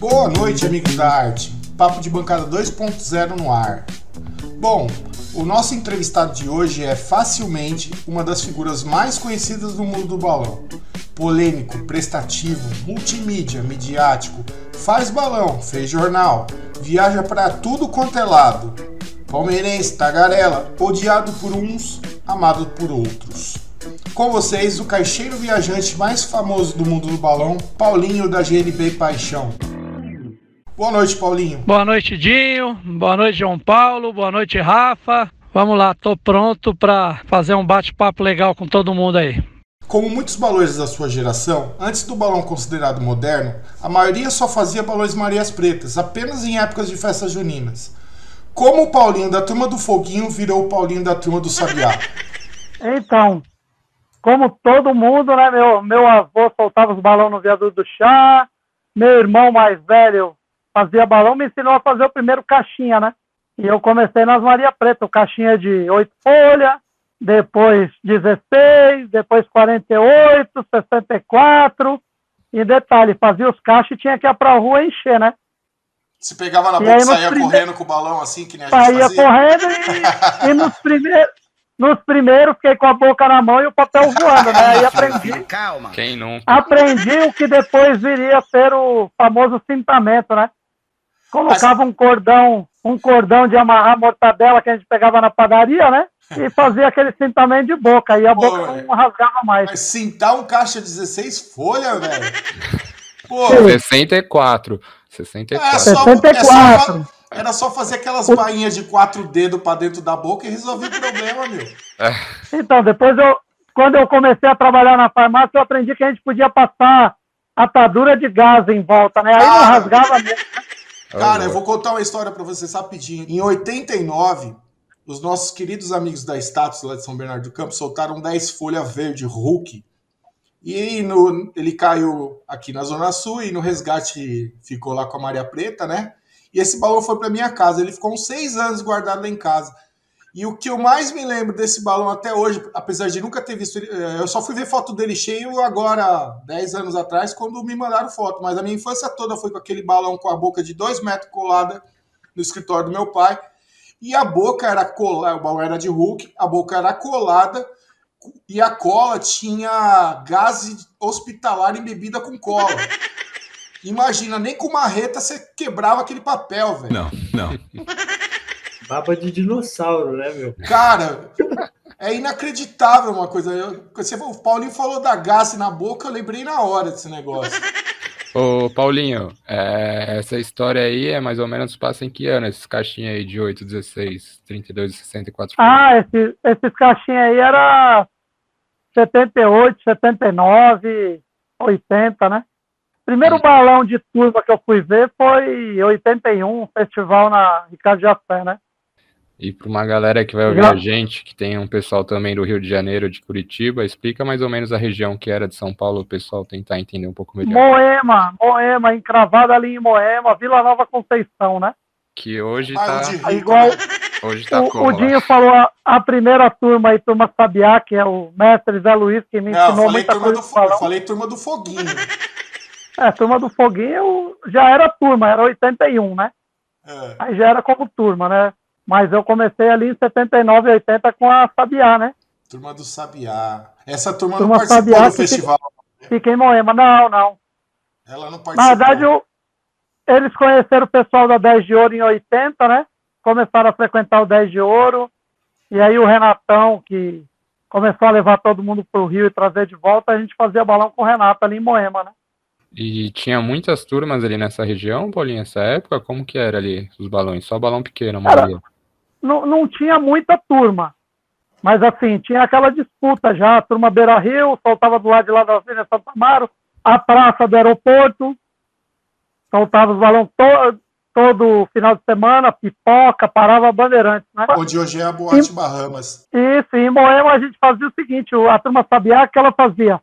Boa noite, amigos da arte. Papo de Bancada 2.0 no ar. Bom, o nosso entrevistado de hoje é facilmente uma das figuras mais conhecidas do mundo do balão. Polêmico, prestativo, multimídia, midiático, faz balão, fez jornal, viaja pra tudo quanto é lado. Palmeirense, tagarela, odiado por uns, amado por outros. Com vocês, o caixeiro viajante mais famoso do mundo do balão, Paulinho da GLB Paixão. Boa noite, Paulinho. Boa noite, Dinho. Boa noite, João Paulo. Boa noite, Rafa. Vamos lá, tô pronto para fazer um bate-papo legal com todo mundo aí. Como muitos balões da sua geração, antes do balão considerado moderno, a maioria só fazia balões Marias Pretas, apenas em épocas de festas juninas. Como o Paulinho da turma do Foguinho virou o Paulinho da turma do Sabiá? Então, como todo mundo, né, meu avô soltava os balões no viaduto do chá, meu irmão mais velho fazia balão, me ensinou a fazer o primeiro caixinha, né? E eu comecei nas Maria Preta, o caixinha de 8 folhas, depois 16, depois 48, 64, e detalhe, fazia os caixas e tinha que ir pra rua encher, né? Você pegava na boca e saía correndo com o balão assim, que nem a gente saía fazia? Correndo e nos primeiros fiquei com a boca na mão e o papel voando, né? Aí aprendi. Calma. Quem nunca? Aprendi o que depois viria a ser o famoso cintamento, né? Colocava um cordão de amarrar mortadela que a gente pegava na padaria, né? E fazia aquele cintamento de boca, e a boca não rasgava mais. Mas cintar um caixa 16 folhas, velho? Pô, 64. 64. Era só fazer aquelas bainhas de 4 dedos pra dentro da boca e resolver o problema, meu. Então, depois quando eu comecei a trabalhar na farmácia, eu aprendi que a gente podia passar atadura de gás em volta, né? Aí não rasgava mesmo. Cara, eu vou contar uma história pra vocês rapidinho. Em 89, os nossos queridos amigos da Status lá de São Bernardo do Campo soltaram 10 folhas verde Hulk. E ele caiu aqui na Zona Sul e no resgate ficou lá com a Maria Preta, né? E esse balão foi pra minha casa. Ele ficou uns 6 anos guardado lá em casa. E o que eu mais me lembro desse balão até hoje, apesar de nunca ter visto ele, eu só fui ver foto dele cheio agora, 10 anos atrás, quando me mandaram foto. Mas a minha infância toda foi com aquele balão com a boca de 2 metros colada no escritório do meu pai. E a boca era colada, o balão era de Hulk, a boca era colada e a cola tinha gás hospitalar embebida com cola. Imagina, nem com marreta você quebrava aquele papel, velho. Não. Baba de dinossauro, né, meu? Cara, é inacreditável uma coisa. O Paulinho falou da gás na boca, eu lembrei na hora desse negócio. Ô, Paulinho, essa história aí é mais ou menos passa em que ano? Esses caixinhos aí de 8, 16, 32 e 64? Esses caixinhos aí era 78, 79, 80, né? Primeiro balão de turma que eu fui ver foi 81, festival na Ricardo Jafé, né? E para uma galera que vai ouvir a gente, que tem um pessoal também do Rio de Janeiro, de Curitiba, explica mais ou menos a região que era de São Paulo, o pessoal tentar entender um pouco melhor. Moema, encravado ali em Moema, Vila Nova Conceição, né? Que hoje tá... Igual hoje tá como o Dinho falou a primeira turma aí, turma Sabiá, que é o mestre Zé Luiz, que me ensinou muita coisa. Eu falei turma do Foguinho. Turma do Foguinho já era turma, era 81, né? Aí já era como turma, né? Mas eu comecei ali em 79 e 80 com a Sabiá, né? Turma do Sabiá. Essa turma não participou Sabiá, do festival. Fica em Moema. Não. Ela não participou. Na verdade, eles conheceram o pessoal da 10 de Ouro em 80, né? Começaram a frequentar o 10 de Ouro. E aí o Renatão, que começou a levar todo mundo pro Rio e trazer de volta, a gente fazia balão com o Renato ali em Moema, né? E tinha muitas turmas ali nessa região, Paulinho, nessa época? Como que era ali os balões? Só balão pequeno, a maioria? Não tinha muita turma, mas assim, tinha aquela disputa já, a turma Beira Rio, soltava do lado de lá da Avenida Santo Amaro, a praça do aeroporto, soltava os balões todo final de semana, pipoca, parava Bandeirantes, né? Onde hoje é a Boate Bahamas. Isso, em Moema a gente fazia o seguinte, a turma Sabiá, que ela fazia,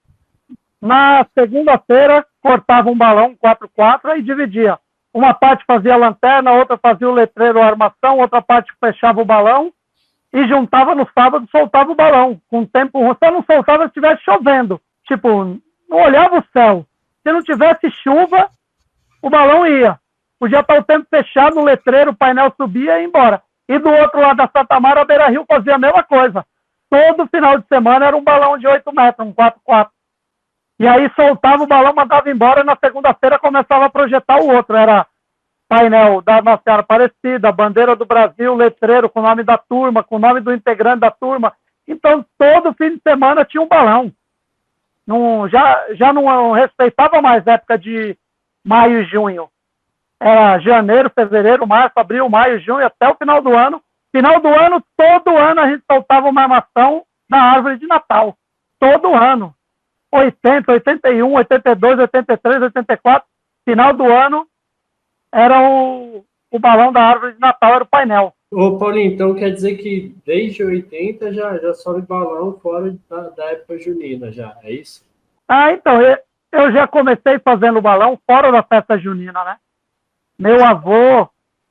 na segunda-feira, cortava um balão 4x4 e dividia. Uma parte fazia a lanterna, outra fazia o letreiro, a armação, outra parte fechava o balão e juntava no sábado, soltava o balão. Com tempo ruim, só não soltava se estivesse chovendo. Tipo, não olhava o céu. Se não tivesse chuva, o balão balão ia. Podia estar o tempo fechado, no letreiro, o painel subia e ia embora. E do outro lado da Santa Amaro, a Beira Rio fazia a mesma coisa. Todo final de semana era um balão de 8 metros, um 4x4. E aí soltava o balão, mandava embora, e na segunda-feira começava a projetar o outro. Era painel da Nossa Senhora Aparecida, bandeira do Brasil, letreiro com o nome da turma, com o nome do integrante da turma. Então, todo fim de semana tinha um balão. Não, já não respeitava mais a época de maio e junho. Era janeiro, fevereiro, março, abril, maio, junho, até o final do ano. Final do ano, todo ano a gente soltava uma armação na árvore de Natal. Todo ano. 80, 81, 82, 83, 84. Final do ano era o balão da árvore de Natal, era o painel. Ô, Paulinho, então quer dizer que desde 80 já sobe balão fora da época junina, já, é isso? Ah, então, eu já comecei fazendo balão fora da festa junina, né? Meu avô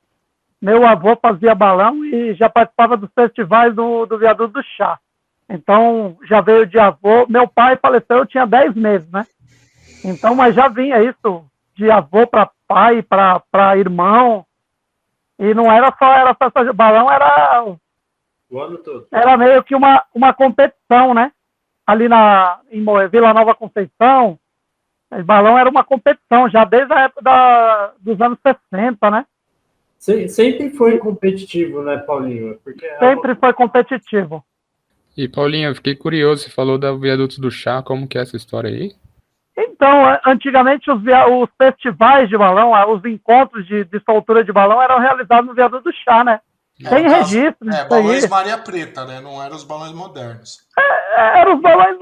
fazia balão e já participava dos festivais do Viaduto do Chá. Então, já veio de avô. Meu pai faleceu, eu tinha 10 meses, né? Então, mas já vinha isso de avô para pai, para irmão. E não era só, era festa de balão, era o ano todo. Era meio que uma competição, né? Ali em Vila Nova Conceição, o balão era uma competição, já desde a época dos anos 60, né? Sempre foi competitivo, né, Paulinho? Sempre foi competitivo. E, Paulinho, eu fiquei curioso, você falou da Viaduto do Chá, como que é essa história aí? Então, antigamente os festivais de balão, os encontros de soltura de balão eram realizados no Viaduto do Chá, né? Tem registro. Balões Maria Preta, né? Não eram os balões modernos. Eram os balões...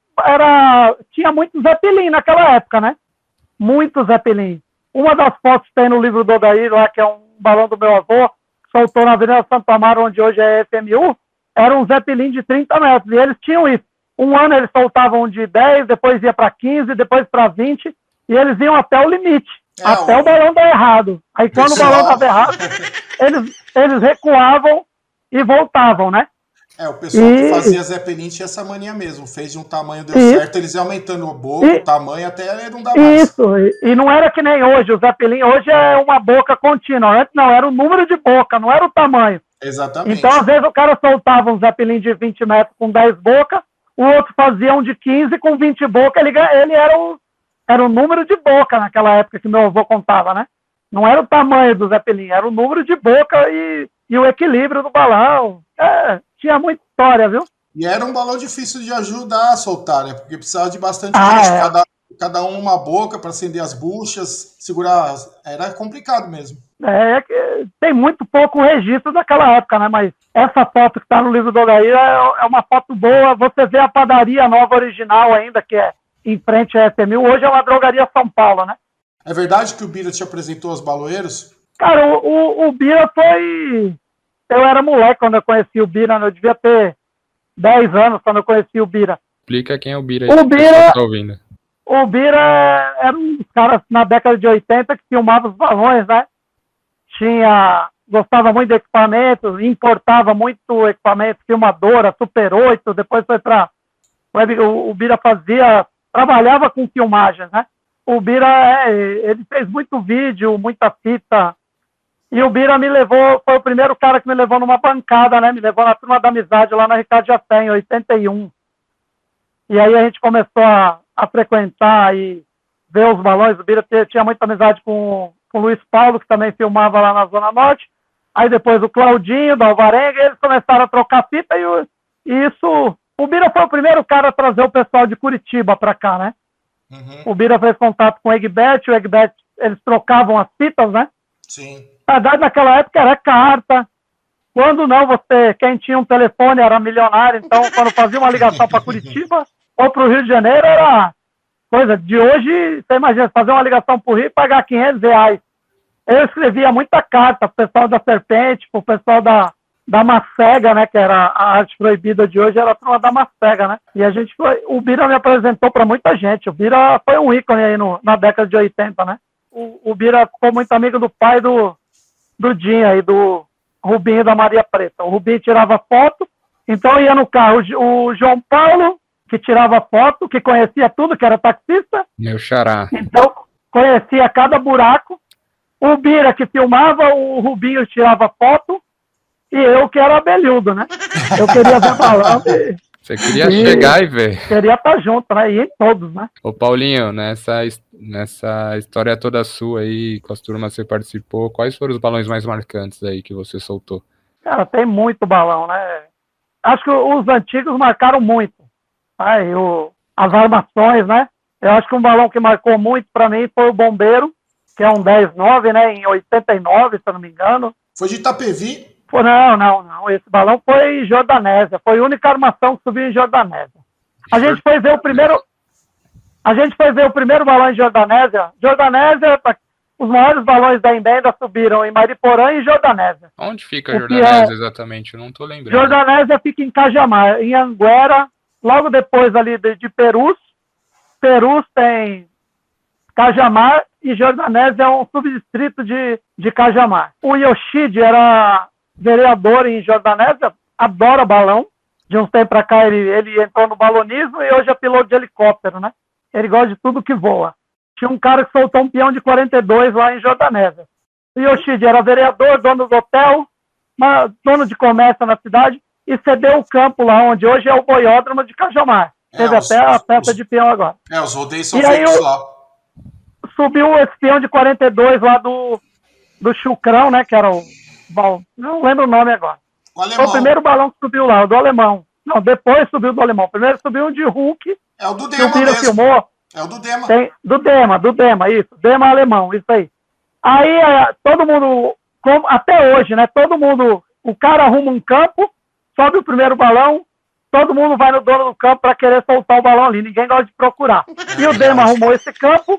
Tinha muito Zeppelin naquela época, né? Muito Zeppelin. Uma das fotos que tem no livro do Odair, lá, que é um balão do meu avô, que soltou na Avenida Santo Amaro, onde hoje é FMU, era um Zeppelin de 30 metros. E eles tinham isso. Um ano eles soltavam de 10, depois ia para 15, depois para 20, e eles iam até o limite. Até o balão dar errado. Aí quando o balão dava errado, eles recuavam e voltavam, né? O pessoal que fazia Zeppelin tinha essa mania mesmo. Fez de um tamanho, deu certo, eles iam aumentando o tamanho até não dar mais. Isso, e não era que nem hoje. O Zeppelin hoje é uma boca contínua. Antes não, era o número de boca, não era o tamanho. Exatamente. Então, às vezes, o cara soltava um Zeppelin de 20 metros com 10 bocas, o outro fazia um de 15 com 20 bocas, ele era o número de boca naquela época que meu avô contava, né? Não era o tamanho do Zeppelin, era o número de boca e o equilíbrio do balão. Tinha muita história, viu? E era um balão difícil de ajudar a soltar, né? Porque precisava de bastante gente, cada um uma boca para acender as buchas, segurar. Era complicado mesmo. Que tem muito pouco registro daquela época, né? Mas essa foto que está no livro do Odair é uma foto boa. Você vê a padaria nova original ainda, que é em frente à FMU. Hoje é uma drogaria São Paulo, né? É verdade que o Bira te apresentou aos baloeiros? Cara, o Bira foi... Eu era moleque quando eu conheci o Bira, né? Eu devia ter 10 anos quando eu conheci o Bira. Explica quem é o Bira. O Bira... Tá ouvindo. O Bira era um dos caras na década de 80 que filmava os balões, né? Gostava muito de equipamentos, importava muito equipamento, filmadora, Super 8, depois foi para... O Bira trabalhava com filmagens, né? O Bira, ele fez muito vídeo, muita fita, e o Bira foi o primeiro cara que me levou numa bancada, né? Me levou na Turma da Amizade, lá na Ricardo Jafé, em 81. E aí a gente começou a frequentar e ver os balões. O Bira tinha muita amizade com o Luiz Paulo, que também filmava lá na Zona Norte. Aí depois o Claudinho, da Alvarenga, e eles começaram a trocar fita e isso... O Bira foi o primeiro cara a trazer o pessoal de Curitiba para cá, né? Uhum. O Bira fez contato com o Egbert, eles trocavam as fitas, né? Sim. Na verdade, naquela época era carta. Quando não, quem tinha um telefone era milionário, então quando fazia uma ligação para Curitiba ou para o Rio de Janeiro era coisa de hoje. Você imagina, fazer uma ligação para o Rio e pagar R$500. Eu escrevia muita carta pro pessoal da Serpente, pro pessoal da Macega, né, que era a arte proibida de hoje, era a turma da Macega, né, e o Bira me apresentou para muita gente. O Bira foi um ícone aí na década de 80, né, o Bira ficou muito amigo do pai do Dinha e do Rubinho da Maria Preta. O Rubinho tirava foto, então ia no carro o João Paulo, que tirava foto, que conhecia tudo, que era taxista. Meu xará. Então, conhecia cada buraco. O Bira que filmava, o Rubinho tirava foto e eu que era abelhudo, né? Eu queria ver balão e... Você queria chegar e ver. Queria estar junto, né? E em todos, né? Ô Paulinho, nessa história toda sua aí, com as turmas que você participou, quais foram os balões mais marcantes aí que você soltou? Cara, tem muito balão, né? Acho que os antigos marcaram muito. Aí, as armações, né? Eu acho que um balão que marcou muito pra mim foi o Bombeiro, que é um 10-9, né? Em 89, se eu não me engano. Foi de Itapevi? Não. Esse balão foi em Jordanésia. Foi a única armação que subiu em Jordanésia. A gente foi ver o primeiro balão em Jordanésia. Jordanésia, os maiores balões da Embenda subiram em Mariporã e Jordanésia. Onde fica Jordanésia exatamente? Eu não tô lembrando. Jordanésia fica em Cajamar, em Anguera, logo depois ali de Perus. Perus tem Cajamar e Jordanésia é um subdistrito de Cajamar. O Yoshide era vereador em Jordanésia, adora balão. De uns tempos para cá ele entrou no balonismo e hoje é piloto de helicóptero, né? Ele gosta de tudo que voa. Tinha um cara que soltou um peão de 42 lá em Jordanésia. O Yoshide era vereador, dono do hotel, dono de comércio na cidade e cedeu o campo lá onde hoje é o boiódromo de Cajamar. Teve até a festa de peão agora. Os rodeios são feitos lá. Subiu esse peão de 42 lá do Chucrão, né? Que era o... Bom, não lembro o nome agora. Foi o primeiro balão que subiu lá, o do Alemão. Não, depois subiu do Alemão. Primeiro subiu um de Hulk. É o do Dema que o mesmo. Filmou. É o do Dema. Do Dema, isso. Dema alemão, isso aí. Aí, todo mundo, até hoje, né? Todo mundo, o cara arruma um campo, sobe o primeiro balão, todo mundo vai no dono do campo para querer soltar o balão ali. Ninguém gosta de procurar. E o Dema arrumou esse campo,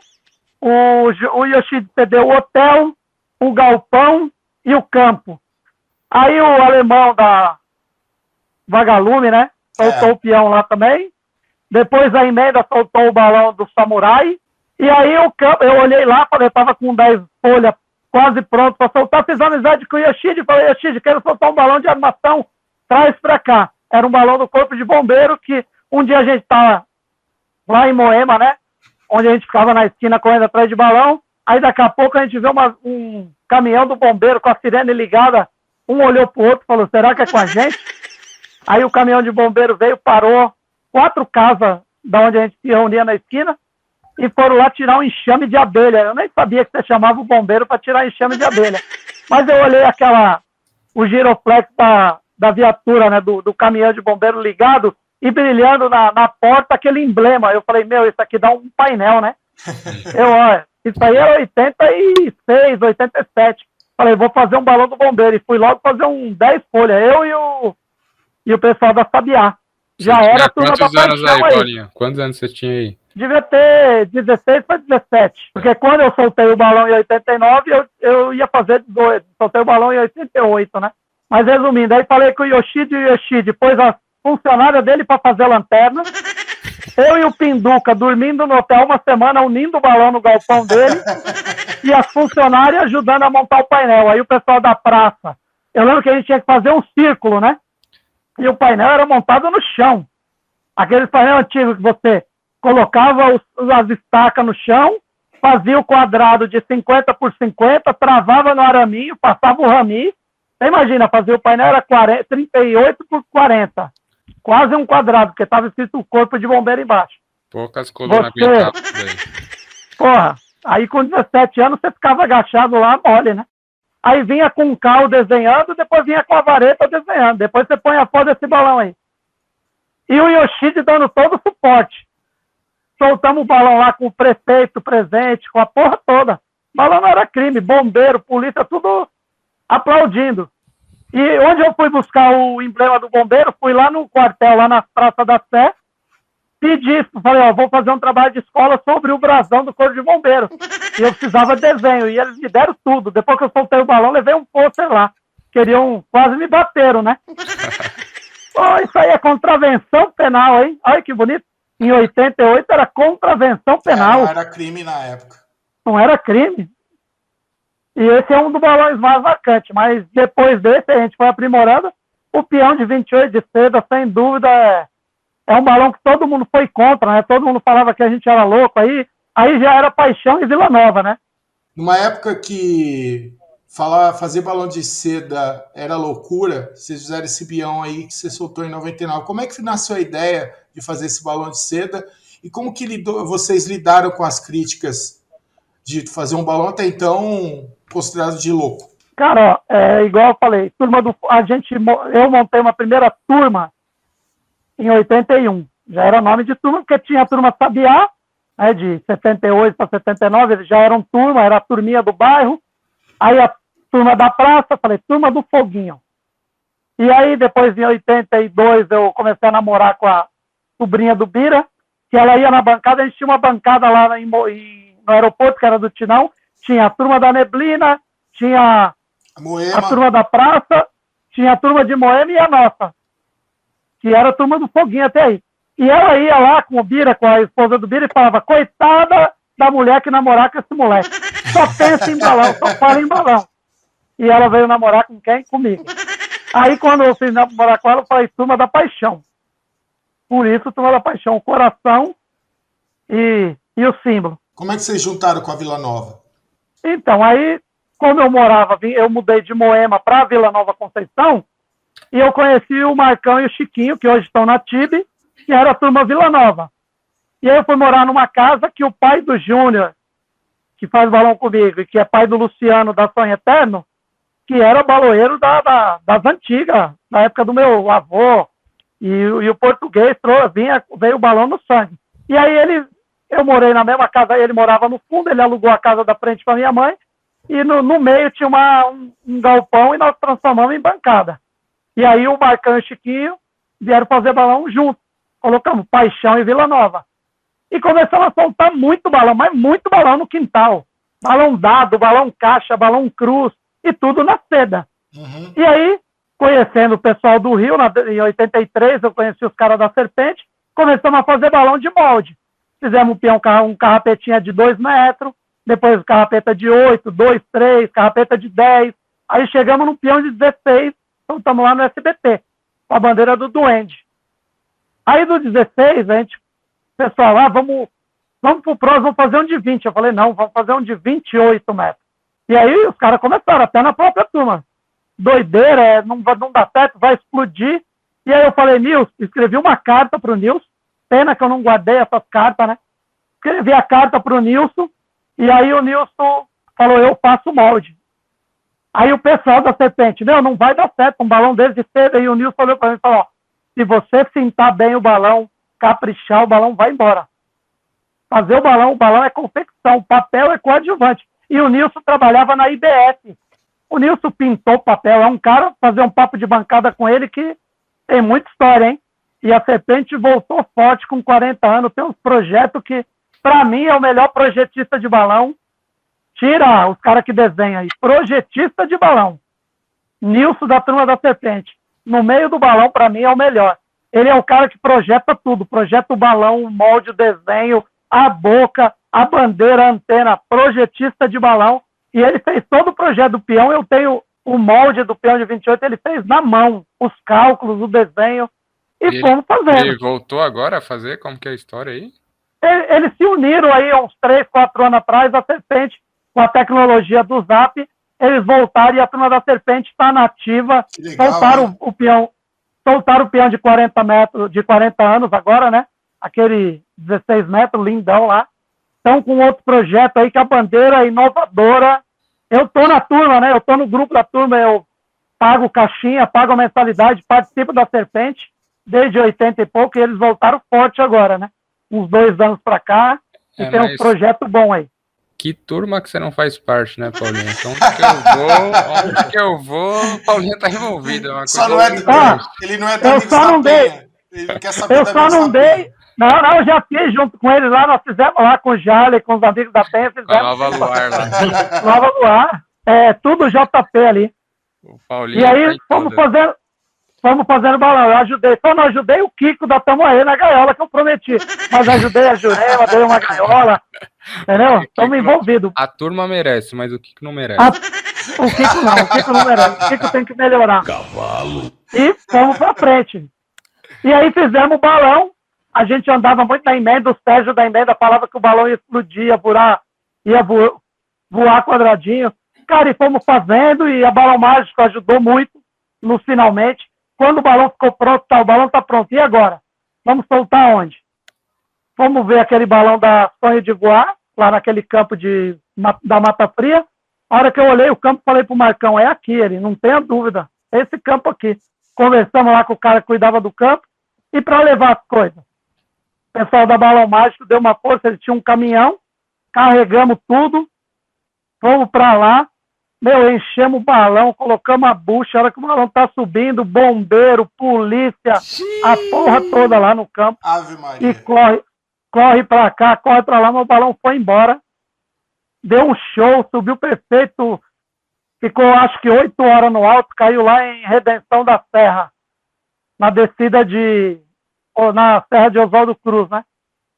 o Yoshide cedeu o hotel, o galpão e o campo. Aí o alemão da Vagalume, né? Soltou o peão lá também. Depois a Emenda soltou o balão do Samurai. E aí o campo, eu olhei lá, falei, tava com 10 folhas quase pronto para soltar. Fiz amizade com o Yoshide. Falei, Yoshide, quero soltar um balão de armação. Traz pra cá. Era um balão do Corpo de Bombeiro que um dia a gente tava lá em Moema, né? Onde a gente ficava na esquina correndo atrás de balão. Aí daqui a pouco a gente vê um caminhão do bombeiro com a sirene ligada. Um olhou pro outro e falou, será que é com a gente? Aí o caminhão de bombeiro veio, parou 4 casas da onde a gente se reunia na esquina e foram lá tirar um enxame de abelha. Eu nem sabia que você chamava o bombeiro para tirar enxame de abelha. Mas eu olhei o giroflex da viatura, né, do caminhão de bombeiro ligado e brilhando na porta aquele emblema. Eu falei, isso aqui dá um painel, né? Isso aí é 86, 87. Falei, vou fazer um balão do bombeiro. E fui logo fazer um 10 folhas. Eu e o pessoal da Sabiá. Já era a turma da paixão. Quantos anos aí, Paulinho? Quantos anos você tinha aí? Devia ter 16 para 17. Porque quando eu soltei o balão em 89, eu ia fazer 18. Soltei o balão em 88, né? Mas resumindo, aí falei com o Yoshide pôs a funcionária dele para fazer a lanterna. Eu e o Pinduca dormindo no hotel uma semana, unindo o balão no galpão dele. E as funcionárias ajudando a montar o painel. Aí o pessoal da praça. Eu lembro que a gente tinha que fazer um círculo, né? E o painel era montado no chão. Aquele painel antigo que você colocava as estacas no chão, fazia o quadrado de 50 por 50, travava no araminho, passava o rami. Você imagina, fazer o painel era 38 por 40. Quase um quadrado, porque estava escrito o Corpo de Bombeiro embaixo. Poucas colunas aguentavam isso daí. Porra, aí com 17 anos você ficava agachado lá, mole, né? Aí vinha com o carro desenhando, depois vinha com a vareta desenhando. Depois você põe a foto desse balão aí. E o Yoshide dando todo o suporte. Soltamos o balão lá com o prefeito presente, com a porra toda. O balão não era crime, bombeiro, polícia, tudo aplaudindo. E onde eu fui buscar o emblema do bombeiro, fui lá no quartel, lá na Praça da Sé, pedi, falei, vou fazer um trabalho de escola sobre o brasão do Corpo de Bombeiro. E eu precisava de desenho, e eles me deram tudo. Depois que eu soltei o balão, levei um pôster lá. Quase me bateram, né? Isso aí é contravenção penal, hein? Olha que bonito. Em 88 era contravenção penal. Não era crime na época. Não era crime. E esse é um dos balões mais marcantes. Mas depois desse, a gente foi aprimorando. O peão de 28 de seda, sem dúvida, é um balão que todo mundo foi contra, né? Todo mundo falava que a gente era louco. Aí já era paixão em Vila Nova, né? numa época que fazer balão de seda era loucura, vocês fizeram esse peão aí que você soltou em 99. Como é que nasceu a ideia de fazer esse balão de seda e como que vocês lidaram com as críticas de fazer um balão até então considerado de louco? Cara, igual eu falei, eu montei uma primeira turma em 81. Já era nome de turma, porque tinha a turma Sabiá, né, de 78 para 79, eles já eram turma, era a turminha do bairro. Aí a turma da praça, falei, turma do Foguinho. E aí, depois, em 82, eu comecei a namorar com a sobrinha do Bira, que ela ia na bancada, a gente tinha uma bancada lá no aeroporto, que era do Tinão, tinha a turma da Neblina, tinha a turma da praça, tinha a turma de Moema e a nossa, que era a turma do Foguinho até aí. E ela ia lá com o Bira, com a esposa do Bira, e falava, coitada da mulher que namorar com esse moleque. Só pensa em balão, só fala em balão. E ela veio namorar com quem? Comigo. Aí quando eu fui namorar com ela, eu falei, turma da paixão. Por isso, turma da paixão, o coração e o símbolo. Como é que vocês juntaram com a Vila Nova? Então, aí, quando eu mudei de Moema para Vila Nova Conceição, e eu conheci o Marcão e o Chiquinho, que hoje estão na TIB, que era a turma Vila Nova. E aí eu fui morar numa casa que o pai do Júnior, que faz balão comigo, e que é pai do Luciano da Sonho Eterno, que era baloeiro das antigas, na época do meu avô, e o português veio o balão no sangue. E aí eu morei na mesma casa, ele morava no fundo, ele alugou a casa da frente para minha mãe, e no meio tinha um galpão e nós transformamos em bancada. E aí o Marcão e o Chiquinho vieram fazer balão juntos. Colocamos Paixão e Vila Nova. E começamos a soltar muito balão, mas muito balão no quintal. Balão dado, balão caixa, balão cruz, e tudo na seda. Uhum. E aí, conhecendo o pessoal do Rio, em 83, eu conheci os caras da Serpente, começamos a fazer balão de molde. Fizemos um carrapetinha de 2 metros, depois carrapeta de 8, 2, 3, carrapeta de 10. Aí chegamos num peão de 16, então estamos lá no SBT, com a bandeira do Duende. Aí do 16, pessoal, vamos pro próximo, vamos fazer um de 20. Eu falei, não, vamos fazer um de 28 metros. E aí os caras começaram, até na própria turma. Doideira, não dá certo, vai explodir. E aí eu falei, Nilson, escrevi uma carta pro Nilson, pena que eu não guardei essas cartas, né? Escrevi a carta pro Nilson, e aí o Nilson falou, eu faço molde. Aí o pessoal da Serpente, não vai dar certo, um balão desse de seda. E o Nilson olhou para mim e falou, se você pintar bem o balão, caprichar, o balão vai embora. Fazer o balão é confecção, o papel é coadjuvante. E o Nilson trabalhava na IBS. O Nilson pintou papel, é um cara, fazer um papo de bancada com ele que tem muita história, hein? E a Serpente voltou forte com 40 anos, tem uns projetos que, para mim, é o melhor projetista de balão. Tira os caras que desenham aí. Projetista de balão. Nilson da turma da Serpente. No meio do balão, para mim, é o melhor. Ele é o cara que projeta tudo. Projeta o balão, o molde, o desenho, a boca, a bandeira, a antena. Projetista de balão. E ele fez todo o projeto do peão. Eu tenho o molde do peão de 28. Ele fez na mão. Os cálculos, o desenho. E fomos fazendo. Ele voltou agora a fazer? Como que é a história aí? Eles se uniram aí uns 3, 4 anos atrás. A Serpente, com a tecnologia do Zap, eles voltaram e a turma da Serpente está nativa. Soltaram o peão de 40 metros, de 40 anos agora, né? Aquele 16 metros, lindão lá. Estão com outro projeto aí que a bandeira é inovadora. Eu tô na turma, né? Eu tô no grupo da turma, eu pago caixinha, pago a mensalidade, participo da Serpente desde 80 e pouco, e eles voltaram forte agora, né? Uns 2 anos pra cá, e tem um projeto bom aí. Que turma que você não faz parte, né, Paulinho? Então, onde que eu vou, Paulinho tá envolvido. É uma coisa ele não é da Eu só não dei. Ele quer saber eu só não dei. Não, eu já fiz junto com eles lá, nós fizemos lá com o Jale, com os amigos da Penha, fizemos. Nova Luar lá. Nova Luar. Tudo JP ali. O Paulinho e aí fomos fazendo balão. Eu ajudei. Só não ajudei o Kiko da Tamoaê na gaiola que eu prometi. Mas ajudei a Jurema, dei uma gaiola. Entendeu? Estamos envolvidos. A turma merece, mas o Kiko não merece. O Kiko não merece. O Kiko tem que melhorar. Cavalo. E fomos pra frente. E aí fizemos o balão. A gente andava muito na emenda, o Sérgio da emenda falava que o balão ia explodir, ia voar quadradinho. Cara, e fomos fazendo, e a Balão Mágico ajudou muito no finalmente. Quando o balão ficou pronto, tá, o balão tá pronto, e agora? Vamos soltar onde? Vamos ver aquele balão da Sonho de Voar, lá naquele campo da Mata Fria. A hora que eu olhei o campo, falei pro Marcão, é aqui, ele, não tenha dúvida, é esse campo aqui. Conversamos lá com o cara que cuidava do campo, e para levar as coisas. O pessoal da Balão Mágico deu uma força, ele tinha um caminhão, carregamos tudo, fomos para lá, enchemos o balão, colocamos a bucha, a hora que o balão tá subindo, bombeiro, polícia, a porra toda lá no campo. Ave Maria. E corre para cá, corre para lá, mas o balão foi embora. Deu um show, subiu perfeito, ficou acho que 8 horas no alto, caiu lá em Redenção da Serra, na descida na Serra de Oswaldo Cruz, né?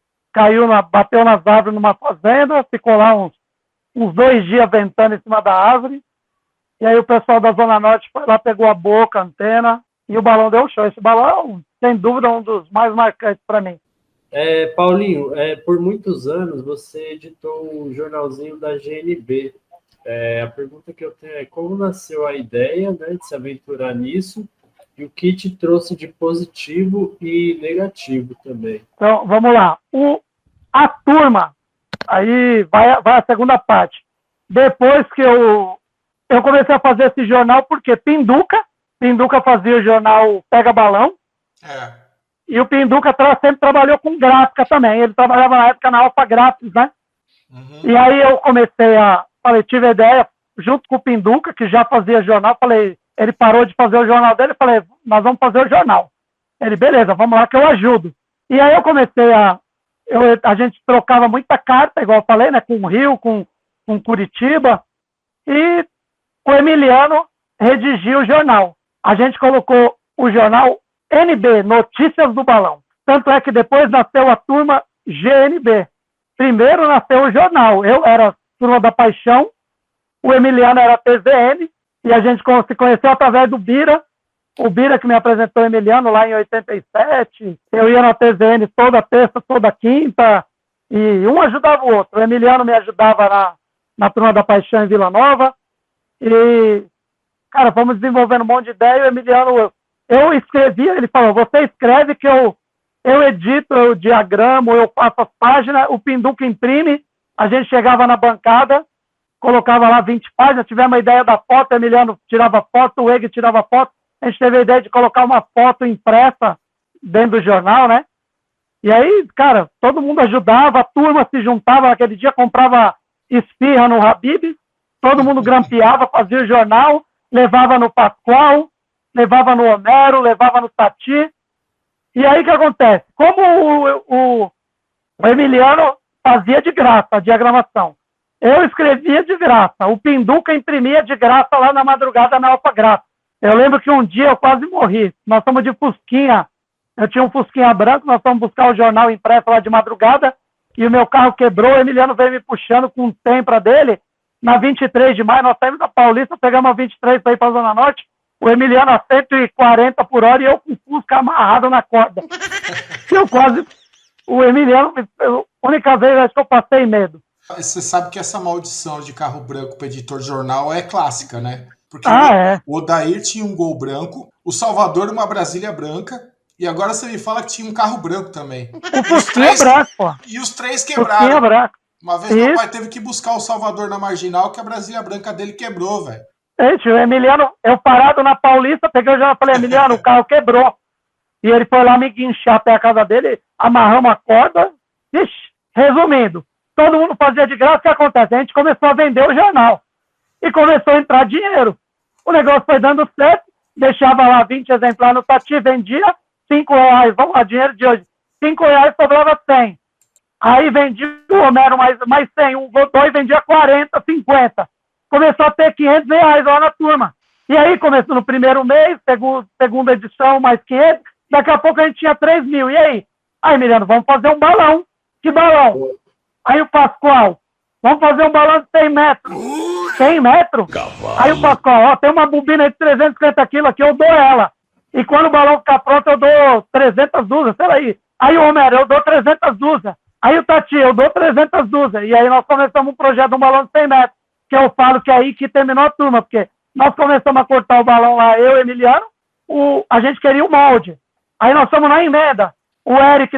Bateu nas árvores numa fazenda, ficou lá uns 2 dias ventando em cima da árvore, e aí o pessoal da Zona Norte foi lá, pegou a boca, a antena, e o balão deu um show. Esse balão, sem dúvida, um dos mais marcantes para mim. Paulinho, por muitos anos você editou o jornalzinho da GNB. A pergunta que eu tenho é como nasceu a ideia, né, de se aventurar nisso e o que te trouxe de positivo e negativo também. Então, vamos lá. A turma, aí vai a segunda parte. Depois que eu comecei a fazer esse jornal, porque Pinduca fazia o jornal Pega Balão, e o Pinduca sempre trabalhou com gráfica também. Ele trabalhava na época na Alfa Gráficos, né? Uhum. E aí eu tive a ideia, junto com o Pinduca, que já fazia jornal, ele parou de fazer o jornal dele, falei, nós vamos fazer o jornal. Ele, beleza, vamos lá que eu ajudo. E aí eu comecei a gente trocava muita carta, igual eu falei, né, com o Rio, com Curitiba, e o Emiliano redigiu o jornal. A gente colocou o jornal NB, Notícias do Balão. Tanto é que depois nasceu a turma GNB. Primeiro nasceu o jornal. Eu era Turma da Paixão, o Emiliano era TZN, e a gente se conheceu através do Bira. O Bira que me apresentou o Emiliano lá em 87. Eu ia na TZN toda terça, toda quinta, e um ajudava o outro. O Emiliano me ajudava na Turma da Paixão em Vila Nova. E, cara, fomos desenvolvendo um monte de ideia. O Emiliano, eu escrevia, ele falou, você escreve que eu edito, eu diagramo, eu faço as páginas, o Pinduca imprime, a gente chegava na bancada, colocava lá 20 páginas, tivemos a ideia da foto, o Emiliano tirava foto, o Eg tirava foto, a gente teve a ideia de colocar uma foto impressa dentro do jornal, né? E aí, cara, todo mundo ajudava, a turma se juntava, naquele dia comprava esfirra no Habib, todo mundo grampeava, fazia o jornal, levava no Pascoal, levava no Homero, levava no Tati. E aí o que acontece? Como o Emiliano fazia de graça a diagramação, eu escrevia de graça, o Pinduca imprimia de graça lá na madrugada na Alfa Gráfica. Eu lembro que um dia eu quase morri. Nós fomos de Fusquinha, eu tinha um Fusquinha branco, nós fomos buscar o jornal impresso lá de madrugada, e o meu carro quebrou, o Emiliano veio me puxando com um Tempra dele, na 23 de maio, nós saímos da Paulista, pegamos a 23 para ir para a Zona Norte, o Emiliano a 140 por hora e eu com o Fusca amarrado na corda. O Emiliano, a única vez que eu passei medo. Você sabe que essa maldição de carro branco para editor de jornal é clássica, né? Porque o Odair tinha um Gol branco, o Salvador uma Brasília branca, e agora você me fala que tinha um carro branco também. O Fusquinha branco, pô. E os 3 quebraram. Branco. Uma vez meu pai teve que buscar o Salvador na Marginal, que a Brasília branca dele quebrou, velho. Gente, o Emiliano, eu parado na Paulista, peguei o jornal e falei, Emiliano, o carro quebrou. E ele foi lá me guinchar até a casa dele, amarramos a corda. Ixi, resumindo, todo mundo fazia de graça, o que acontece? A gente começou a vender o jornal. E começou a entrar dinheiro. O negócio foi dando certo, deixava lá 20 exemplares no Tati, vendia, R$5, vamos lá, dinheiro de hoje. R$5 sobrava 100. Aí vendia o Homero mais 100, o Godoy vendia 40, 50. Começou a ter R$500 lá na turma. E aí começou no primeiro mês, segunda edição, mais 500. Daqui a pouco a gente tinha 3 mil. E aí? Aí, Emiliano, vamos fazer um balão. Que balão? Aí o Pascoal, vamos fazer um balão de 100 metros. 100 metros? Aí o Pascoal, tem uma bobina de 350 quilos aqui, eu dou ela. E quando o balão ficar pronto, eu dou 300 dúzias, peraí. Aí o Homero, eu dou 300 dúzias. Aí o Tati, eu dou 300 dúzias. E aí nós começamos um projeto de um balão de 100 metros. que eu falo que é aí que terminou a turma, porque nós começamos a cortar o balão lá, eu e Emiliano, a gente queria o molde. Aí nós fomos na emenda. O Eric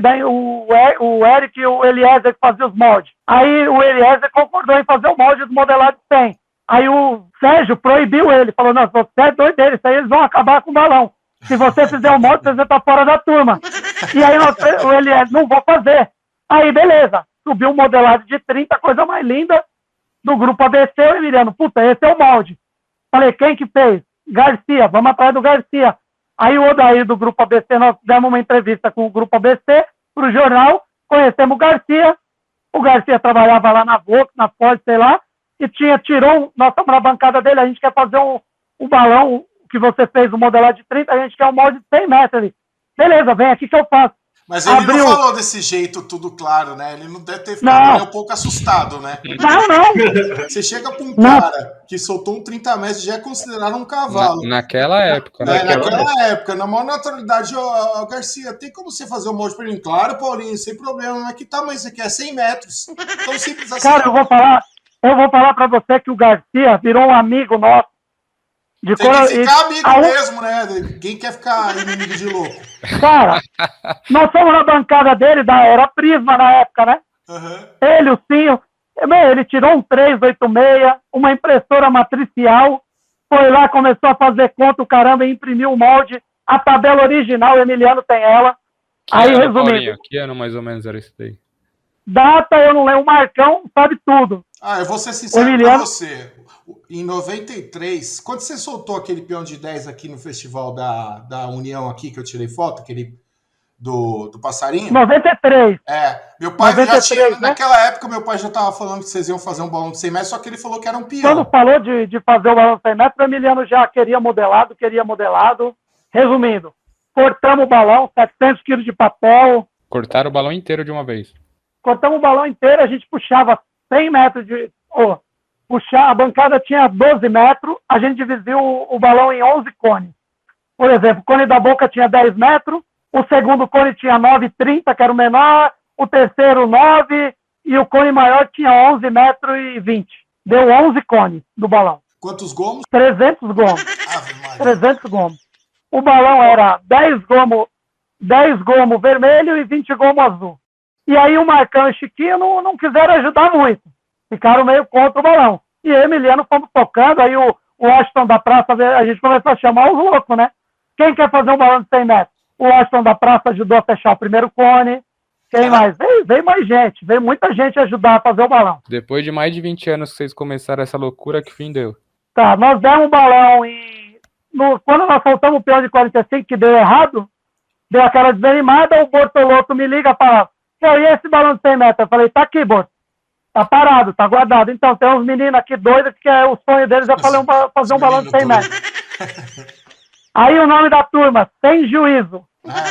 e o Eliezer que faziam os moldes. Aí o Eliezer concordou em fazer o molde do modelado de 100. Aí o Sérgio proibiu ele. Falou, não, você é doido deles, isso aí eles vão acabar com o balão. Se você fizer o molde, você tá fora da turma. E aí o Eliezer, não vou fazer. Aí, beleza. Subiu um modelado de 30, coisa mais linda, do grupo ABC, o Emiliano, puta, esse é o molde. Falei, quem que fez? Garcia, vamos atrás do Garcia. Aí o Odair do Grupo ABC, nós demos uma entrevista com o Grupo ABC para o jornal, conhecemos o Garcia trabalhava lá na Vox, na Ford, sei lá, e nós estamos na bancada dele, a gente quer fazer um balão que você fez, o modelado de 30, a gente quer um molde de 100 metros ali. Beleza, vem aqui que eu faço. Mas ele não falou desse jeito tudo claro, né? Ele não deve ter ficado nem um pouco assustado, né? Não. Você chega para um cara que soltou um 30 metros, já é considerado um cavalo. Naquela época. Naquela época, na maior naturalidade, Garcia, tem como você fazer um molde para ele? Claro, Paulinho, sem problema. Mas que tamanho você quer? 100 metros. Tão simples assim. Cara, eu vou falar para você que o Garcia virou um amigo nosso. Tem que ficar amigo mesmo, né? Quem quer ficar inimigo de louco? Cara, nós fomos na bancada dele, era Prisma na época, né? Uhum. Ele, o Cinho, ele tirou um 386, uma impressora matricial, foi lá, começou a fazer conta, o caramba, e imprimiu o molde, a tabela original, o Emiliano tem ela. Aí, resumindo. Paulinho, que ano mais ou menos era isso daí? Data, eu não lembro, o Marcão sabe tudo. Eu vou ser sincero pra você. Em 93, quando você soltou aquele peão de 10 aqui no festival da União aqui, que eu tirei foto, aquele do passarinho? 93. Meu pai 93, já tinha, né? Naquela época, meu pai já tava falando que vocês iam fazer um balão de 100 metros, só que ele falou que era um peão. Quando falou de fazer o balão de 100 metros, o Emiliano já queria modelado. Resumindo, cortamos o balão, 700 quilos de papel. Cortaram o balão inteiro de uma vez. Cortamos o balão inteiro, a gente puxava 100 metros a bancada tinha 12 metros, a gente dividiu o balão em 11 cones. Por exemplo, o cone da boca tinha 10 metros, o segundo cone tinha 9,30, que era o menor, o terceiro 9, e o cone maior tinha 11 metros e 20. Deu 11 cones do balão. Quantos gomos? 300 gomos. 300 gomos. O balão era 10 gomos vermelho e 20 gomos azul. E aí o Marcão e o Chiquinho não quiseram ajudar muito. Ficaram meio contra o balão. E eu e Emiliano fomos tocando, aí o Washington da Praça, a gente começou a chamar os loucos, né? Quem quer fazer um balão de 100 metros? O Washington da Praça ajudou a fechar o primeiro cone. Quem mais? Veio mais gente, veio muita gente ajudar a fazer o balão. Depois de mais de 20 anos que vocês começaram essa loucura, que fim deu? Tá, nós demos um balão quando nós soltamos o peão de 45, que deu errado, deu aquela desanimada, o Bortolotto me liga e fala, e esse balão de 100 metros? Eu falei, tá aqui, Borto. Tá parado, tá guardado. Então, tem uns meninos aqui doidos que o sonho deles é fazer um balão de 100 metros. Aí o nome da turma, Sem Juízo.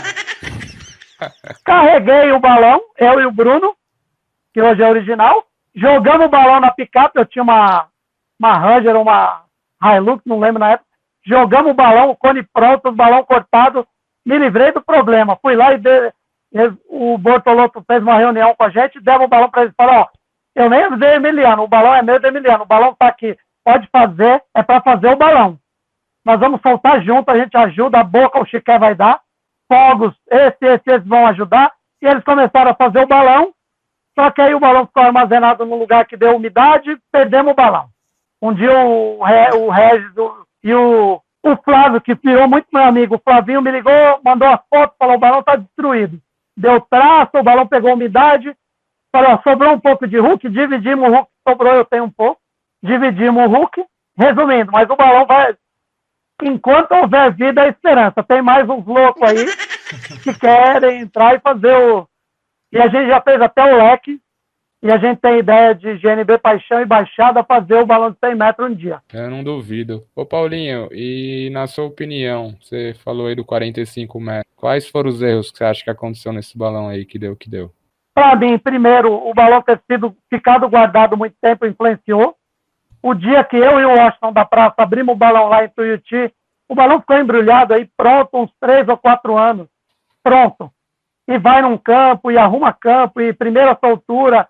Carreguei o balão, eu e o Bruno, que hoje é original. Jogamos o balão na picape, eu tinha uma Ranger, uma Hilux, não lembro na época. Jogamos o balão, o cone pronto, o balão cortado. Me livrei do problema. Fui lá e o Bortolotto fez uma reunião com a gente, demos o balão para eles e falou, eu nem avisei Emiliano, o balão é meu do Emiliano, o balão tá aqui, pode fazer, é para fazer o balão. Nós vamos soltar junto, a gente ajuda, a boca o Chiqué vai dar, fogos, esses vão ajudar, e eles começaram a fazer o balão, só que aí o balão ficou armazenado num lugar que deu umidade, perdemos o balão. Um dia o Regis e o Flávio, que virou muito meu amigo, o Flavinho me ligou, mandou a foto, falou, o balão tá destruído. Deu traço, o balão pegou umidade, falou, sobrou um pouco de Hulk, dividimos o Hulk, sobrou, eu tenho um pouco, dividimos o Hulk, resumindo, mas o balão vai, enquanto houver vida, é esperança, tem mais uns loucos aí, que querem entrar e fazer e a gente já fez até o leque, e a gente tem ideia de GNB Paixão e Baixada fazer o balão de 100 metros um dia. Eu não duvido. Ô Paulinho, e na sua opinião, você falou aí do 45 metros, quais foram os erros que você acha que aconteceu nesse balão aí que deu o que deu? Para mim, primeiro, o balão ter ficado guardado muito tempo influenciou. O dia que eu e o Washington da Praça abrimos o balão lá em Tuiuti, o balão ficou embrulhado aí, pronto, uns 3 ou 4 anos. Pronto. E vai num campo, e arruma campo, e primeira soltura.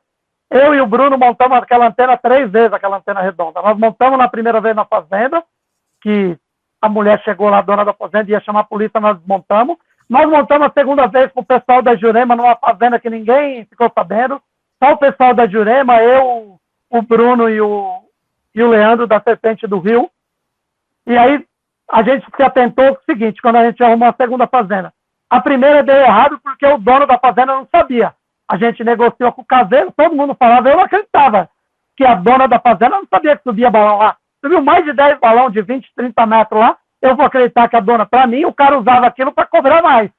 Eu e o Bruno montamos aquela antena 3 vezes, aquela antena redonda. Nós montamos na primeira vez na fazenda, que a mulher chegou lá, dona da fazenda, ia chamar a polícia, nós desmontamos. Nós montamos a segunda vez com o pessoal da Jurema, numa fazenda que ninguém ficou sabendo. Só o pessoal da Jurema, eu, o Bruno e o Leandro da Serpente do Rio. E aí a gente se atentou ao seguinte, quando a gente arrumou a segunda fazenda. A primeira deu errado porque o dono da fazenda não sabia. A gente negociou com o caseiro, todo mundo falava, eu não acreditava que a dona da fazenda não sabia que subia balão lá. Subiu mais de 10 balões de 20, 30 metros lá, eu vou acreditar que a dona, para mim, o cara usava aquilo para cobrar mais.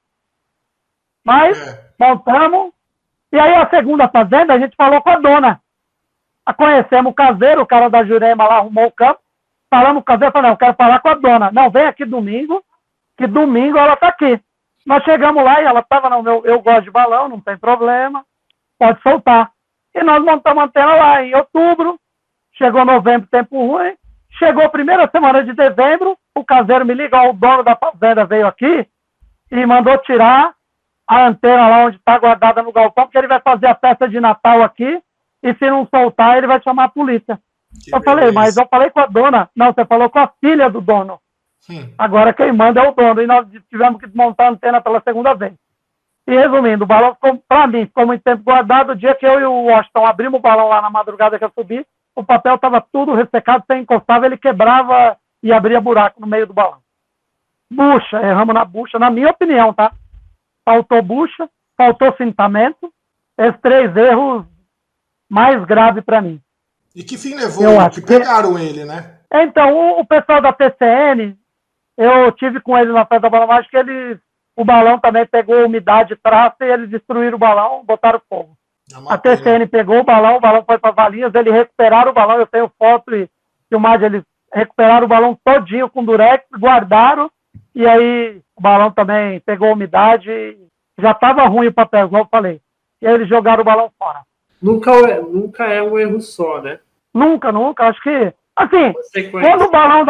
Mas, montamos, e aí a segunda fazenda, a gente falou com a dona. Conhecemos o caseiro, o cara da Jurema lá arrumou o campo, falamos com o caseiro, falou, não, eu quero falar com a dona. Não, vem aqui domingo, que domingo ela tá aqui. Nós chegamos lá e ela estava, não, eu gosto de balão, não tem problema, pode soltar. E nós montamos a antena lá em outubro, chegou novembro, tempo ruim, chegou a primeira semana de dezembro, o caseiro me ligou, o dono da fazenda veio aqui e mandou tirar a antena lá onde está guardada no galpão, porque ele vai fazer a festa de Natal aqui, e se não soltar, ele vai chamar a polícia. Eu falei, mas eu falei com a dona. Não, você falou com a filha do dono. Agora quem manda é o dono. E nós tivemos que desmontar a antena pela segunda vez. E resumindo, o balão ficou, pra mim, ficou muito tempo guardado. O dia que eu e o Washington abrimos o balão lá na madrugada que eu subi, o papel estava tudo ressecado, você encostava, ele quebrava e abria buraco no meio do balão. Bucha, erramos na bucha, na minha opinião, tá? Faltou bucha, faltou cintamento. Esses 3 erros mais graves para mim. E que fim levou? Que pegaram ele, né? Então, o pessoal da TCN, eu tive com ele na festa da balão, acho que o balão também pegou umidade, traça, e eles destruíram o balão, botaram fogo. A TCN pegou o balão foi para Valinhos, eles recuperaram o balão, eu tenho foto e filmagem, eles recuperaram o balão todinho com durex, guardaram, e aí o balão também pegou umidade, já estava ruim o papel, igual eu falei. E aí eles jogaram o balão fora. Nunca é um erro só, né? Nunca, acho que, assim, quando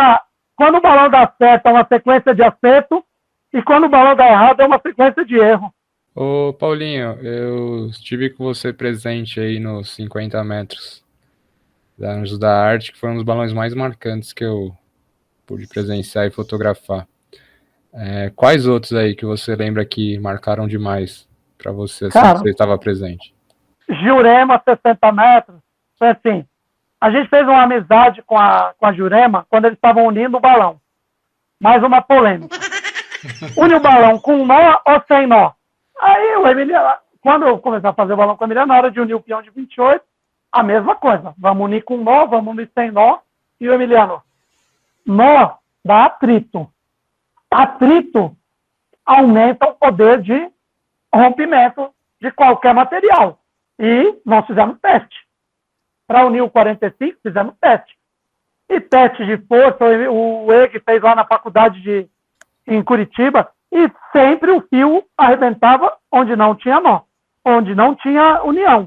o balão dá certo é uma sequência de acerto, e quando o balão dá errado é uma sequência de erro. Ô Paulinho, eu estive com você presente aí nos 50 metros da Anjos da Arte, que foi um dos balões mais marcantes que eu pude presenciar e fotografar. Quais outros aí que você lembra que marcaram demais para você, assim, que você estava presente? Jurema, 60 metros, foi assim, a gente fez uma amizade com a Jurema quando eles estavam unindo o balão. Mais uma polêmica. Une o balão com nó ou sem nó? Aí o Emiliano, quando eu comecei a fazer o balão com o Emiliano, na hora de unir o peão de 28, a mesma coisa. Vamos unir com nó, vamos unir sem nó. E o Emiliano, nó dá atrito. Atrito aumenta o poder de rompimento de qualquer material. E nós fizemos teste. Para unir o 45, fizemos teste. E teste de força, o EG fez lá na faculdade em Curitiba, e sempre o fio arrebentava onde não tinha nó, onde não tinha união.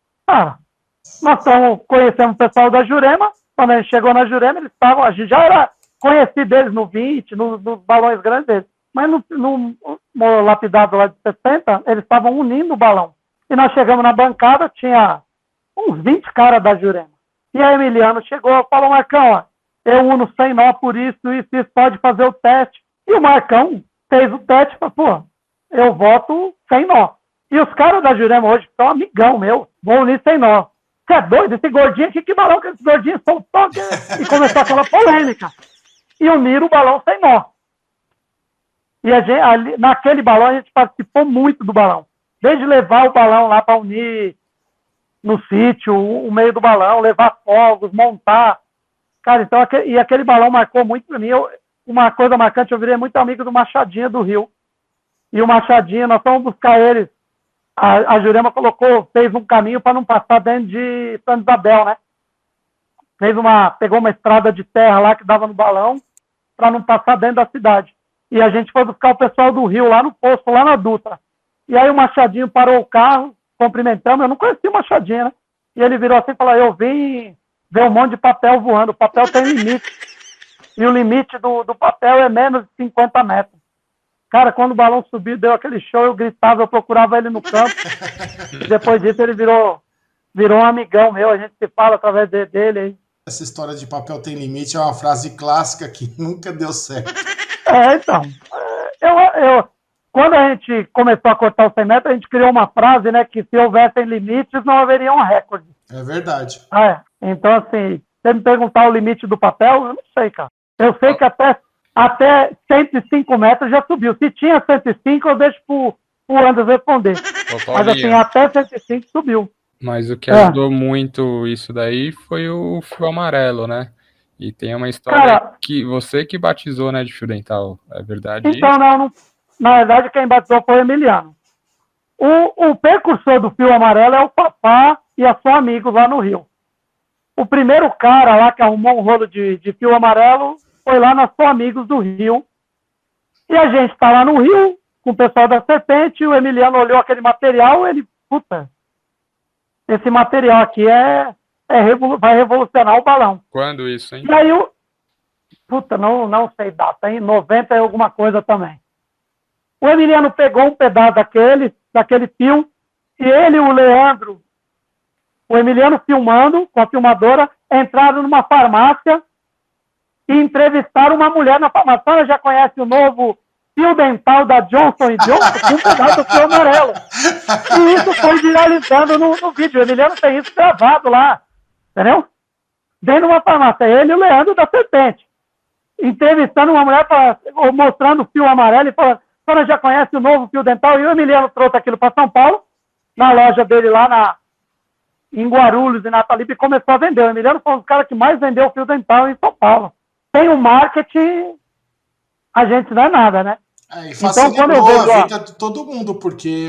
Nós conhecemos o pessoal da Jurema, quando a gente chegou na Jurema, a gente já era conhecido deles no 20, nos balões grandes deles, mas no lapidado lá de 60, eles estavam unindo o balão. E nós chegamos na bancada, tinha uns 20 caras da Jurema. E a Emiliano chegou, falou, Marcão, ó, eu uno sem nó por isso, pode fazer o teste. E o Marcão fez o teste e falou, pô, eu voto sem nó. E os caras da Jurema hoje são amigão meu, vão unir sem nó. Você é doido? Esse gordinho aqui, que balão que esse gordinho soltou? E começou aquela polêmica. E uniram o balão sem nó. E naquele balão a gente participou muito do balão. Desde levar o balão lá para unir no sítio, o meio do balão, levar fogos, montar. Cara, então, e aquele balão marcou muito para mim. Uma coisa marcante, eu virei muito amigo do Machadinha do Rio. E o Machadinha, nós fomos buscar eles. A Jurema fez um caminho para não passar dentro de Santa Isabel, né? Pegou uma estrada de terra lá que dava no balão para não passar dentro da cidade. E a gente foi buscar o pessoal do Rio lá no posto, lá na Dutra. E aí o Machadinho parou o carro, cumprimentamos, eu não conhecia o Machadinho, né? E ele virou assim e falou, eu vim ver um monte de papel voando, o papel tem limite. E o limite do papel é menos de 50 metros. Cara, quando o balão subiu, deu aquele show, eu gritava, eu procurava ele no campo. E depois disso ele virou virou um amigão meu, a gente se fala através dele aí. Essa história de papel tem limite é uma frase clássica que nunca deu certo. Então, quando a gente começou a cortar os 100 metros, a gente criou uma frase, né, que se houvessem limites, não haveria um recorde. É verdade. Então, assim, se você me perguntar o limite do papel, eu não sei, cara. Eu sei que até 105 metros já subiu. Se tinha 105, eu deixo pro Anderson responder. Mas, assim, até 105 subiu. Mas o que ajudou muito isso daí foi o fio amarelo, né? E tem uma história que você que batizou, né, de fio dental, é verdade? Então, não, na verdade, quem batizou foi o Emiliano. O precursor do fio amarelo é o Papá e a sua amigo lá no Rio. O primeiro cara lá que arrumou um rolo de fio amarelo foi lá na Só Amigos do Rio. E a gente tá lá no Rio, com o pessoal da Serpente, o Emiliano olhou aquele material, ele, puta, esse material aqui vai revolucionar o balão. Quando isso, hein? E aí, não sei data, em 90 é alguma coisa também. O Emiliano pegou um pedaço daquele fio, e ele e o Leandro, o Emiliano filmando, com a filmadora, entraram numa farmácia e entrevistaram uma mulher na farmácia. Ela já conhece o novo fio dental da Johnson & Johnson com um pedaço do fio amarelo. E isso foi viralizando no vídeo. O Emiliano tem isso gravado lá, entendeu? Dentro de uma farmácia, ele e o Leandro da Serpente. Entrevistando uma mulher, mostrando o fio amarelo e falando, a senhora já conhece o novo fio dental? E o Emiliano trouxe aquilo para São Paulo, na loja dele lá em Guarulhos e Natalipe, e começou a vender. O Emiliano foi um dos caras que mais vendeu fio dental em São Paulo. Tem o marketing, a gente não é nada, né? E facilitou a vida de todo mundo, porque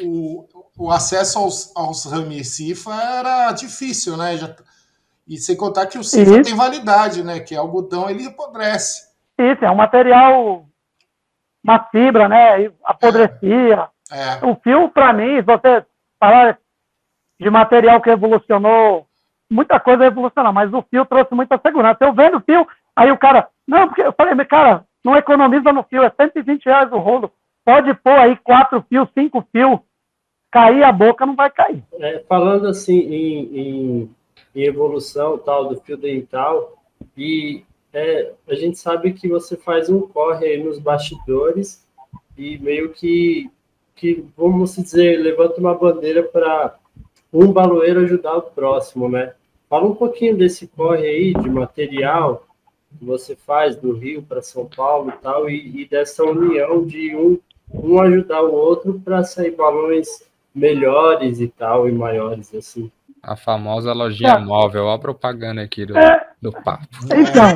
o acesso aos rame CIFA era difícil, né? E sem contar que o CIFA tem validade, né? Que algodão, ele apodrece. Isso, é um material, uma fibra, né? Apodrecia. O fio, para mim, se você falar de material que evolucionou, muita coisa evolucionou, mas o fio trouxe muita segurança. Eu vendo o fio, aí o cara, não, porque eu falei, cara, não economiza no fio, é R$120 o rolo. Pode pôr aí 4 fios, 5 fios, cair a boca não vai cair. Falando assim em evolução tal do fio dental, e a gente sabe que você faz um corre aí nos bastidores e meio que vamos dizer, levanta uma bandeira para um baloeiro ajudar o próximo, né? Fala um pouquinho desse corre aí de material que você faz do Rio para São Paulo e tal, e dessa união de um ajudar o outro para sair balões melhores e tal, e maiores, assim. A famosa lojinha móvel, olha a propaganda aqui do papo. Então,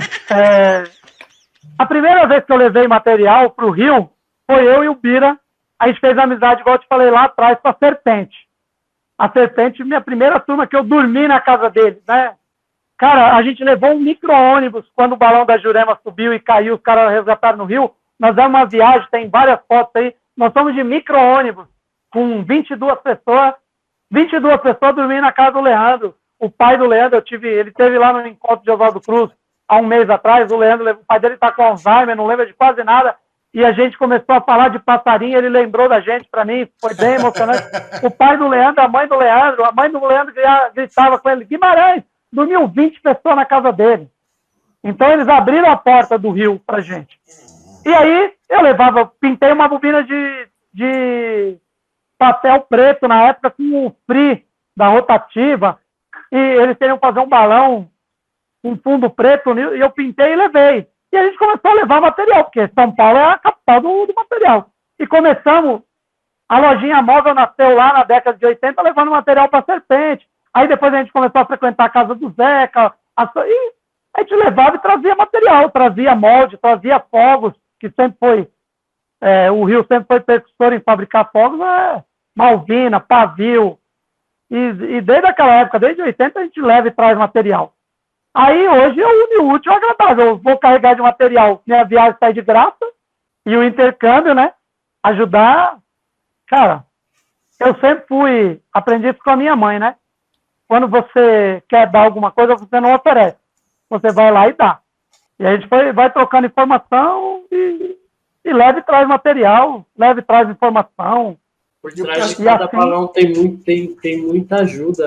a primeira vez que eu levei material para o Rio, foi eu e o Bira, a gente fez amizade, igual eu te falei lá atrás, com a Serpente. A Serpente, minha primeira turma, que eu dormi na casa dele, né? Cara, a gente levou um micro-ônibus quando o balão da Jurema subiu e caiu, os caras resgataram no Rio. Nós demos uma viagem, tem várias fotos aí. Nós fomos de micro-ônibus com 22 pessoas. 22 pessoas dormindo na casa do Leandro. O pai do Leandro, ele teve lá no encontro de Oswaldo Cruz há um mês atrás. O pai dele está com Alzheimer, não lembra de quase nada. E a gente começou a falar de passarinho, ele lembrou da gente, para mim, foi bem emocionante. O pai do Leandro, a mãe do Leandro gritava com ele, Guimarães, dormiu 20 pessoas na casa dele. Então eles abriram a porta do Rio pra gente. E aí eu pintei uma bobina de papel preto na época com o free da rotativa, e eles queriam fazer um balão com fundo preto, e eu pintei e levei. E a gente começou a levar material, porque São Paulo é a capital do material. E começamos, a lojinha móvel nasceu lá na década de 80, levando material para Serpente. Aí depois a gente começou a frequentar a casa do Zeca, e a gente levava e trazia material, trazia molde, trazia fogos, que sempre foi, o Rio sempre foi precursor em fabricar fogos, Malvina, pavio, e desde aquela época, desde 80, a gente leva e traz material. Aí hoje eu uni o útil ao agradável. Eu vou carregar de material, minha viagem sai de graça, e o intercâmbio, né? Ajudar. Cara, eu sempre aprendi isso com a minha mãe, né? Quando você quer dar alguma coisa, você não oferece. Você vai lá e dá. E a gente vai trocando informação e leva e traz material, leva e traz informação. Por trás de cada balão tem muita ajuda, né?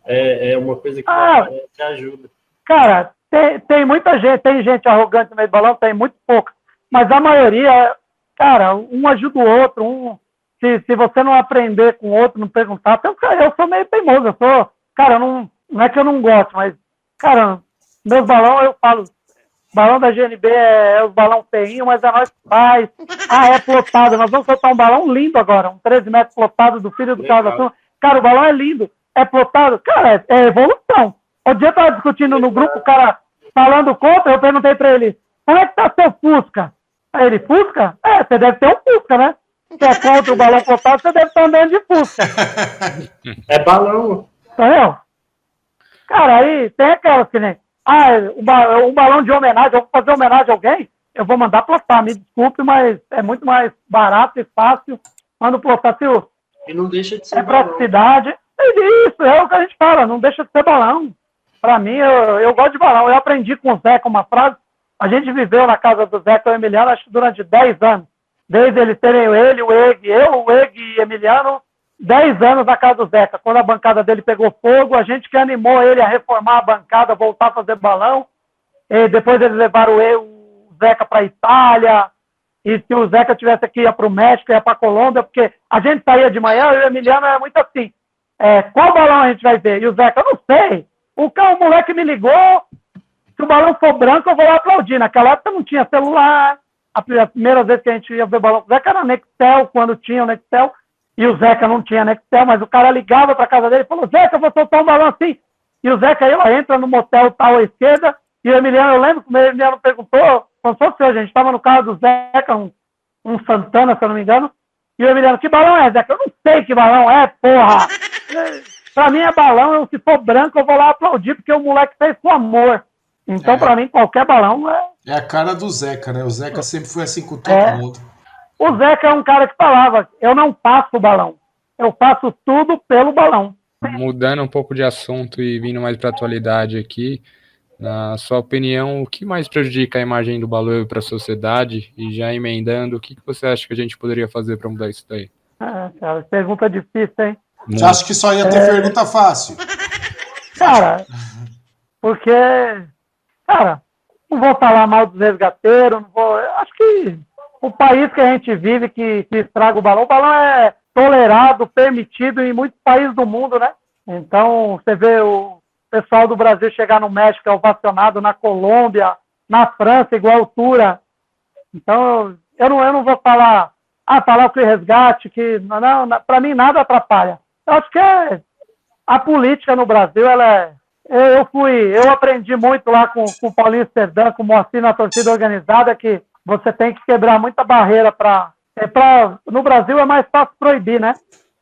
é uma coisa que te ajuda. Cara, tem muita gente, tem gente arrogante no meio do balão, tem muito pouca. Mas a maioria, cara, um ajuda o outro. Se você não aprender com o outro, não perguntar. Eu sou meio teimoso, cara, não é que eu não gosto, mas, cara, meus balões, eu falo, balão da GNB é os balão feinho, mas é nós que faz. É plotado. Nós vamos soltar um balão lindo agora, um 13 metros plotado do filho do Carlos da Turma. Cara, o balão é lindo, é plotado. Cara, é evolução. O dia eu tava discutindo no grupo, o cara falando contra, eu perguntei pra ele, como é que tá seu Fusca? Aí ele, Fusca? Você deve ter um Fusca, né? Se é contra o balão plotado, você deve estar andando de Fusca. É balão. Entendeu? Cara, aí tem aquelas que nem... um balão de homenagem, eu vou fazer homenagem a alguém, eu vou mandar plotar, me desculpe, mas é muito mais barato e fácil. Mando plotar, e não deixa de ser praticidade. Isso, é o que a gente fala, não deixa de ser balão. Pra mim, eu gosto de balão. Eu aprendi com o Zeca uma frase, a gente viveu na casa do Zeca e o Emiliano, acho que durante 10 anos. Desde eles terem o EG e Emiliano, 10 anos na casa do Zeca. Quando a bancada dele pegou fogo, a gente que animou ele a reformar a bancada, voltar a fazer balão. E depois eles levaram o Zeca para a Itália. E se o Zeca tivesse aqui, ia para o México, ia para a Colômbia, porque a gente saía de manhã e o Emiliano é muito assim. Qual balão a gente vai ver? E o Zeca, eu não sei. O moleque me ligou, se o balão for branco, eu vou lá aplaudir. Naquela época não tinha celular. A primeira vez que a gente ia ver balão com o Zeca era Nextel, quando tinha o Nextel. E o Zeca não tinha Nextel, mas o cara ligava para casa dele e falou, Zeca, eu vou soltar um balão assim. E o Zeca entra no motel tal à esquerda, e o Emiliano, eu lembro que o Emiliano perguntou, como se fosse hoje, a gente estava no carro do Zeca, um Santana, se eu não me engano, e o Emiliano, que balão é, Zeca? Eu não sei que balão é, porra! Pra mim é balão, se for branco eu vou lá aplaudir, porque o moleque fez com amor. Então, pra mim, qualquer balão é... É a cara do Zeca, né? O Zeca sempre foi assim com todo mundo. O Zeca é um cara que falava, eu não passo o balão, eu faço tudo pelo balão. Mudando um pouco de assunto e vindo mais para a atualidade aqui, na sua opinião, o que mais prejudica a imagem do balão para a sociedade? E já emendando, o que você acha que a gente poderia fazer para mudar isso daí? Cara, pergunta difícil, hein? Você acha que só ia ter pergunta fácil? Cara, porque, cara, não vou falar mal dos resgateiros, não vou... Acho que o país que a gente vive que estraga o balão é tolerado, permitido em muitos países do mundo, né? Então, você vê o pessoal do Brasil chegar no México, é ovacionado, na Colômbia, na França, igual altura. Então, eu não vou falar que resgate, que não, para mim nada atrapalha. Eu acho que a política no Brasil, eu aprendi muito lá com o Paulinho Serdã, com o Moacir na torcida organizada, que você tem que quebrar muita barreira no Brasil é mais fácil proibir, né?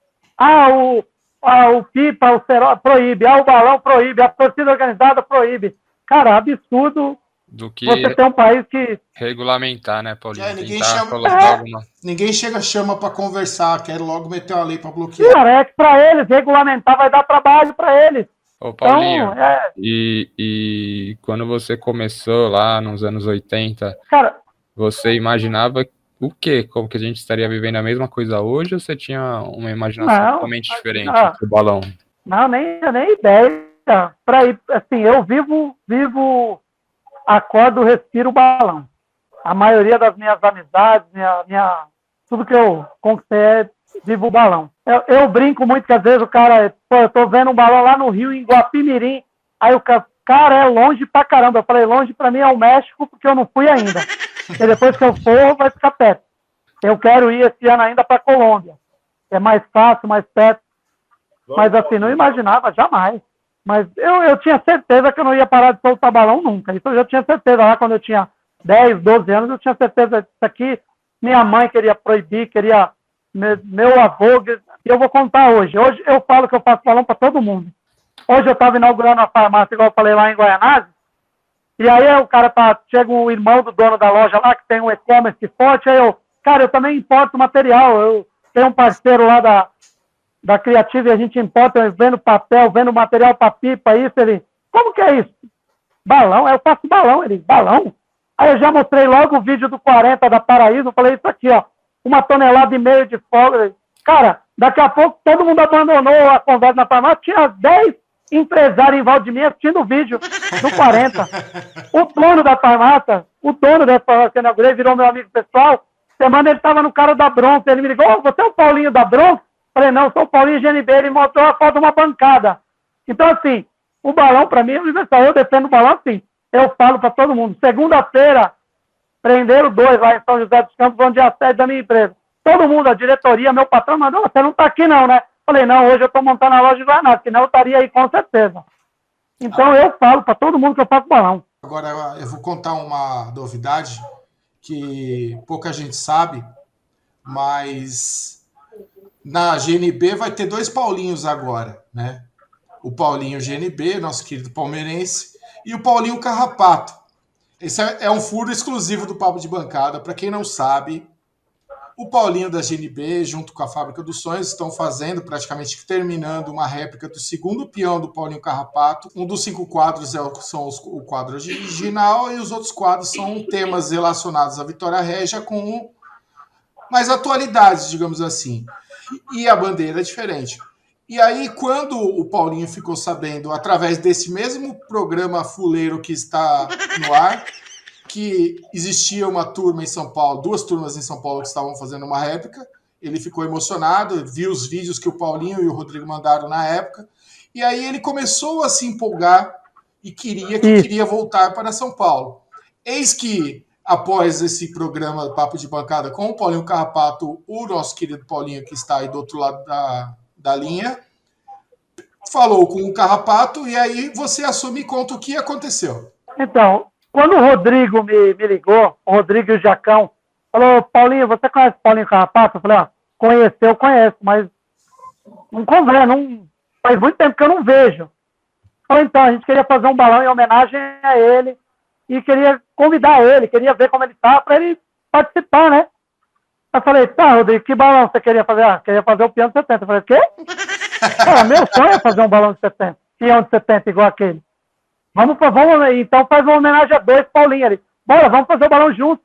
O pipa, o cerol proíbe, o balão proíbe, a torcida organizada proíbe. Cara, absurdo do que você ter um país que... regulamentar, né, Paulinho? Ninguém chama para conversar, quer logo meter uma lei para bloquear. Cara, é que para eles, regulamentar vai dar trabalho para eles. Ô, Paulinho, então, e quando você começou lá nos anos 80, cara, você imaginava o quê? Como que a gente estaria vivendo a mesma coisa hoje ou você tinha uma imaginação totalmente diferente do balão? Não, nem ideia. Pra ir, assim, eu vivo, acordo, respiro o balão. A maioria das minhas amizades, tudo que eu conquistei vivo o balão. Eu brinco muito que às vezes o cara, eu tô vendo um balão lá no Rio, em Guapimirim, aí o cara é longe pra caramba. Eu falei, longe pra mim é o México, porque eu não fui ainda. E depois que eu for, vai ficar perto. Eu quero ir esse ano ainda para Colômbia. É mais fácil, mais perto. Mas assim, não imaginava, jamais. Mas eu tinha certeza que eu não ia parar de soltar balão nunca. Isso eu já tinha certeza. Lá quando eu tinha 10, 12 anos, eu tinha certeza disso aqui. Minha mãe queria proibir, meu avô. E eu vou contar hoje. Hoje eu falo que eu faço balão para todo mundo. Hoje eu estava inaugurando a farmácia, igual eu falei lá em Guaianazes. E aí chega o irmão do dono da loja lá, que tem um e-commerce forte, aí eu também importo material, eu tenho um parceiro lá da Criativa e a gente importa, eu vendo papel, vendo material para pipa, isso, como que é isso? Balão? Eu faço balão, balão? Aí eu já mostrei logo o vídeo do 40 da Paraíso, eu falei, isso aqui, ó, 1,5 toneladas de folga. Cara, daqui a pouco todo mundo abandonou a conversa na farmácia, tinha 10 empresário em Valdemir assistindo o vídeo do 40. O dono da farmácia, o dono dessa farmácia que eu inaugurei, virou meu amigo pessoal. Semana ele estava no cara da Bronx, ele me ligou, oh, você é o Paulinho da Bronx? Falei, não, sou o Paulinho GNB, ele mostrou a foto de uma bancada. Então, assim, o balão, para mim, é universal. Eu defendo o balão, assim, eu falo para todo mundo. Segunda-feira, prenderam 2 lá em São José dos Campos, onde é a sede da minha empresa. Todo mundo, a diretoria, meu patrão, mandou, você não está aqui não, né? Falei, não, hoje eu estou montando a loja de Guaraná, senão eu estaria aí com certeza. Então eu falo para todo mundo que eu faço balão. Agora eu vou contar uma novidade que pouca gente sabe, mas na GNB vai ter 2 Paulinhos agora, né? O Paulinho GNB, nosso querido palmeirense, e o Paulinho Carrapato. Esse é um furo exclusivo do Papo de Bancada. Para quem não sabe, o Paulinho da GNB, junto com a Fábrica dos Sonhos, estão fazendo, praticamente terminando, uma réplica do segundo peão do Paulinho Carrapato. Um dos 5 quadros são o quadro original e os outros quadros são temas relacionados à Vitória Régia com mais atualidades, digamos assim. E a bandeira é diferente. E aí, quando o Paulinho ficou sabendo, através desse mesmo programa fuleiro que está no ar, que existia uma turma em São Paulo, 2 turmas em São Paulo que estavam fazendo uma réplica, ele ficou emocionado, viu os vídeos que o Paulinho e o Rodrigo mandaram na época, e aí ele começou a se empolgar e queria voltar para São Paulo. Eis que, após esse programa Papo de Bancada com o Paulinho Carrapato, o nosso querido Paulinho, que está aí do outro lado da linha, falou com o Carrapato, e aí você assume e conta o que aconteceu. Então, quando o Rodrigo me ligou, o Rodrigo e o Jacão, falou, Paulinho, você conhece o Paulinho Carrapato? Eu falei, conheço, mas não conversa, faz muito tempo que eu não vejo. Falei, então, a gente queria fazer um balão em homenagem a ele e queria convidar ele, queria ver como ele tá, para ele participar, né? Eu falei, tá, Rodrigo, que balão você queria fazer? Queria fazer o peão de 70. Eu falei, o quê? Meu sonho é fazer um balão de 70, peão de 70 igual aquele. Vamos, então faz uma homenagem a 2 Paulinho ali. Bora, vamos fazer o balão junto.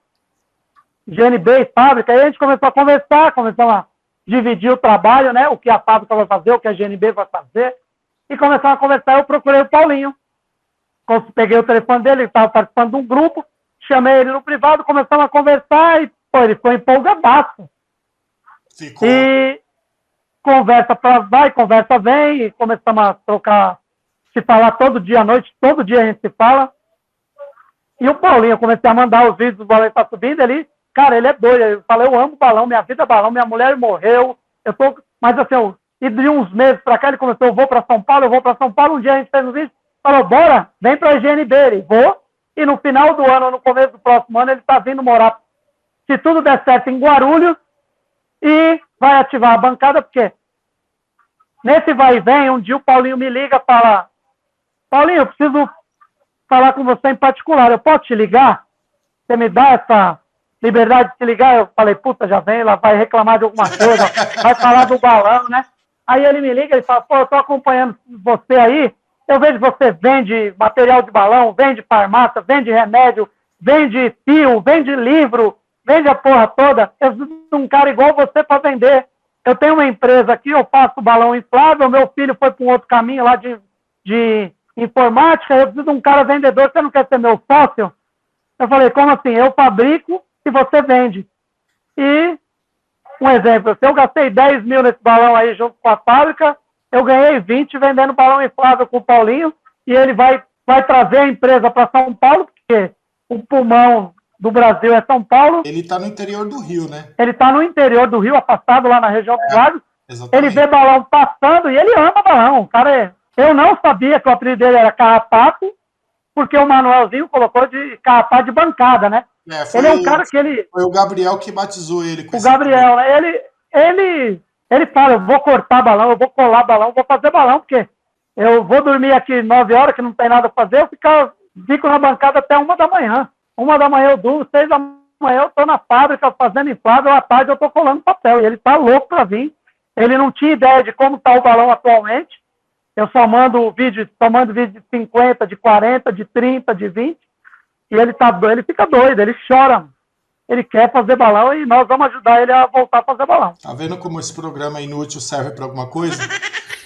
GNB e fábrica. Aí a gente começou a conversar, começamos a dividir o trabalho, né? O que a fábrica vai fazer, o que a GNB vai fazer. E começamos a conversar, eu procurei o Paulinho. Peguei o telefone dele, ele estava participando de um grupo, chamei ele no privado, começamos a conversar e ele ficou empolgadaço. Ficou. E conversa vai, conversa vem, e começamos a trocar, se falar todo dia à noite, todo dia a gente se fala. E o Paulinho, eu comecei a mandar os vídeos do balão que tá subindo ali. Cara, ele é doido. Eu falei, eu amo balão, minha vida é balão, minha mulher morreu. Mas assim, e de uns meses pra cá ele começou, eu vou pra São Paulo. Um dia a gente fez um vídeo, falou, bora, vem pra GNB. Ele, vou. E no final do ano, no começo do próximo ano, ele tá vindo morar, se tudo der certo, em Guarulhos. E vai ativar a bancada, porque nesse vai e vem, um dia o Paulinho me liga e fala, Paulinho, eu preciso falar com você em particular, eu posso te ligar? Você me dá essa liberdade de te ligar? Eu falei, puta, já vem, ela vai reclamar de alguma coisa, vai falar do balão, né? Aí ele me liga e fala, pô, eu tô acompanhando você aí, eu vejo que você vende material de balão, vende farmácia, vende remédio, vende fio, vende livro, vende a porra toda. Eu preciso de um cara igual você para vender. Eu tenho uma empresa aqui, eu faço balão inflável, meu filho foi para um outro caminho lá de informática, eu preciso de um cara vendedor, você não quer ser meu sócio? Eu falei, como assim? Eu fabrico e você vende. E, um exemplo, se eu gastei 10 mil nesse balão aí junto com a fábrica, eu ganhei 20 vendendo balão inflável com o Paulinho, e ele vai trazer a empresa para São Paulo, porque o pulmão do Brasil é São Paulo. Ele está no interior do Rio, né? Ele está no interior do Rio, afastado lá na região dos Lagos. Ele vê balão passando e ele ama balão. O cara Eu não sabia que o apelido dele era Carrapato, porque o Manuelzinho colocou de Carrapato de bancada, né? Ele é um cara que ele... Foi o Gabriel que batizou ele com o Gabriel, né? Ele fala, eu vou cortar balão, eu vou colar balão, eu vou fazer balão, porque eu vou dormir aqui 9 horas, que não tem nada a fazer, eu fico na bancada até 1 da manhã. 1 da manhã eu durmo, 6 da manhã eu tô na fábrica fazendo inflável, à tarde eu tô colando papel. E ele tá louco pra vir. Ele não tinha ideia de como tá o balão atualmente. Eu só mando vídeo de 50, de 40, de 30, de 20. E ele fica doido, ele chora. Ele quer fazer balão e nós vamos ajudar ele a voltar a fazer balão. Tá vendo como esse programa inútil serve para alguma coisa?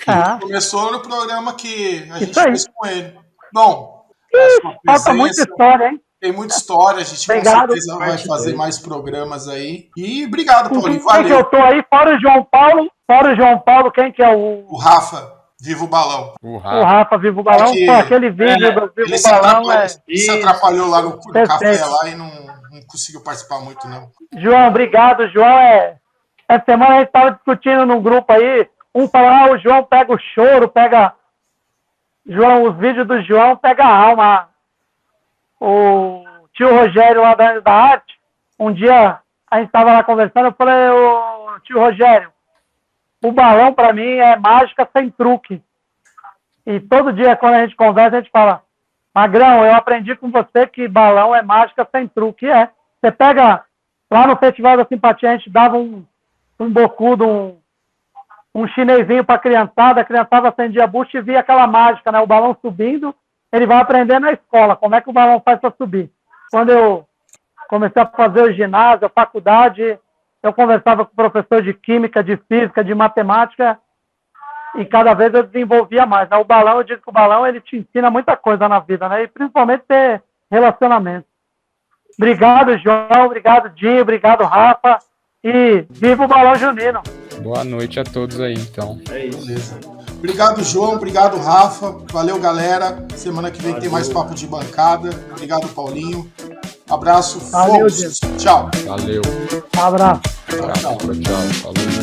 Começou no programa que a gente Isso aí. fez com ele. Bom, Falta muita história, hein? tem muita história, a gente Obrigado. com certeza vai fazer mais programas aí. E obrigado, Paulinho, Quem que eu valeu. tô aí? Fora o João Paulo, quem que é O Rafa, Viva o Balão. o Rafa Viva o Balão? É que- Pô, aquele vídeo do Ele Viva se o Balão atrapalhou, é... se atrapalhou lá no Perfeito. café lá e não conseguiu participar muito, não. João, obrigado. João, essa semana a gente estava discutindo num grupo aí, um falando, o João pega o choro, João, os vídeos do João pega a alma. O tio Rogério lá da arte, um dia a gente estava lá conversando, eu falei, ô tio Rogério, o balão para mim é mágica sem truque. E todo dia quando a gente conversa, a gente fala, Magrão, eu aprendi com você que balão é mágica sem truque. Você pega, lá no Festival da Simpatia, a gente dava um bocudo, um chinesinho para a criançada acendia a bucha e via aquela mágica, né? O balão subindo, ele vai aprender na escola, como é que o balão faz para subir. Quando eu comecei a fazer o ginásio, a faculdade, eu conversava com o professor de química, de física, de matemática, e cada vez eu desenvolvia mais, né? O balão, eu digo que o balão, ele te ensina muita coisa na vida, né? E principalmente ter relacionamento. Obrigado, João, obrigado, Dinho, obrigado, Rafa, e viva o Balão Junino. Boa noite a todos aí, então. É isso. Beleza. Obrigado, João. Obrigado, Rafa. Valeu, galera. Semana que vem tem mais papo de bancada. Obrigado, Paulinho. Abraço. Valeu, Fomos. Tchau. Valeu. Um abraço. Tchau. Falou.